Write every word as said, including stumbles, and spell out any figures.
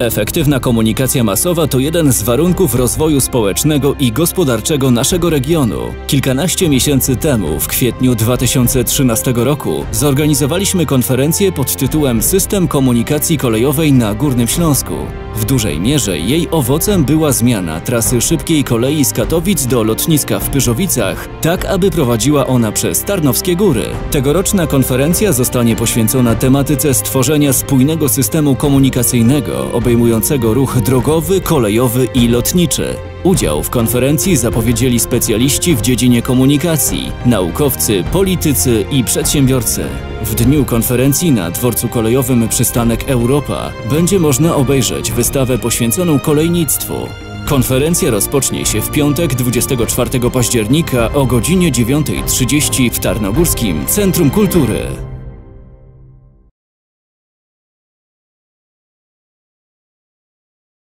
Efektywna komunikacja masowa to jeden z warunków rozwoju społecznego i gospodarczego naszego regionu. Kilkanaście miesięcy temu, w kwietniu dwa tysiące trzynastego roku, zorganizowaliśmy konferencję pod tytułem System komunikacji kolejowej na Górnym Śląsku. W dużej mierze jej owocem była zmiana trasy szybkiej kolei z Katowic do lotniska w Pyrzowicach, tak aby prowadziła ona przez Tarnowskie Góry. Tegoroczna konferencja zostanie poświęcona tematyce stworzenia spójnego systemu komunikacyjnego obejmującego ruch drogowy, kolejowy i lotniczy. Udział w konferencji zapowiedzieli specjaliści w dziedzinie komunikacji, naukowcy, politycy i przedsiębiorcy. W dniu konferencji na dworcu kolejowym Przystanek Europa będzie można obejrzeć wystawę poświęconą kolejnictwu. Konferencja rozpocznie się w piątek dwudziestego czwartego października o godzinie dziewiątej trzydzieści w Tarnogórskim Centrum Kultury.